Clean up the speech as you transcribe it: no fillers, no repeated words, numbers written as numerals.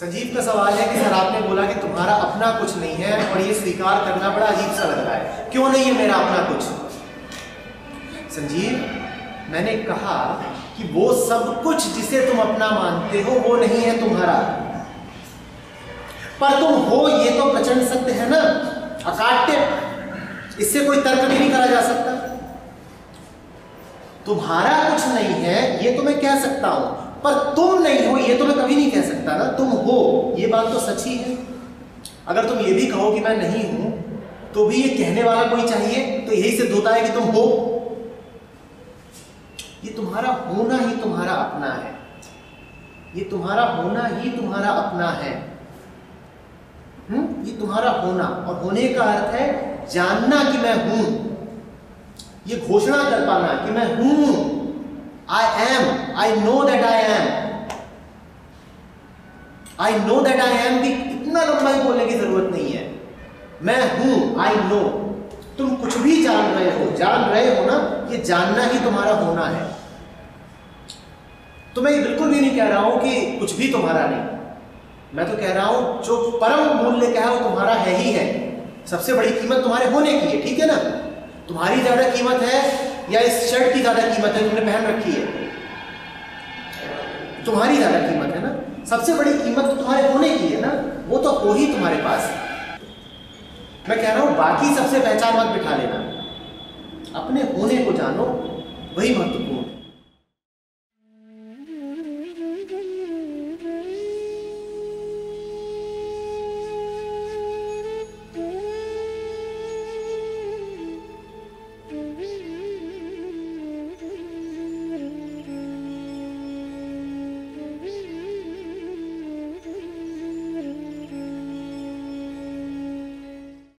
संजीव का सवाल है कि सर आपने बोला कि तुम्हारा अपना कुछ नहीं है और ये स्वीकार करना बड़ा अजीब सा लग रहा है, क्यों नहीं है मेरा अपना कुछ? संजीव, मैंने कहा कि वो सब कुछ जिसे तुम अपना मानते हो वो नहीं है तुम्हारा, पर तुम हो ये तो प्रचंड सत्य है ना, अकाट्य, इससे कोई तर्क भी नहीं करा जा सकता। तुम्हारा कुछ नहीं है ये तो मैं कह सकता हूं, पर तुम नहीं हो ये तो मैं कभी नहीं कह सकता ना। तुम हो ये बात तो सच ही है। अगर तुम ये भी कहो कि मैं नहीं हूं तो भी ये कहने वाला कोई चाहिए, तो यही सिद्ध होता है कि तुम हो। ये तुम्हारा होना ही तुम्हारा अपना है, ये तुम्हारा होना ही तुम्हारा अपना है। ये तुम्हारा होना, और होने का अर्थ है जानना कि मैं हूं, ये घोषणा कर पाना कि मैं हूं, I am, I know that I am. I know that I am भी इतना लंबा ही बोलने की जरूरत नहीं है। मैं हूं, आई नो। तुम कुछ भी जान रहे हो ना, ये जानना ही तुम्हारा होना है। तो मैं ये बिल्कुल भी नहीं कह रहा हूं कि कुछ भी तुम्हारा नहीं, मैं तो कह रहा हूं जो परम मूल्य क्या है वो तुम्हारा है ही है। सबसे बड़ी कीमत तुम्हारे होने की है, ठीक है ना? तुम्हारी ज्यादा कीमत है या इस शर्ट की ज्यादा कीमत है तुमने पहन रखी है? तुम्हारी ज्यादा कीमत है ना। सबसे बड़ी कीमत तो तुम्हारे होने की है ना, वो तो हो ही तुम्हारे पास। मैं कह रहा हूं बाकी सबसे पहचान मत बिठा लेना, अपने होने को जानो, वही महत्वपूर्ण है।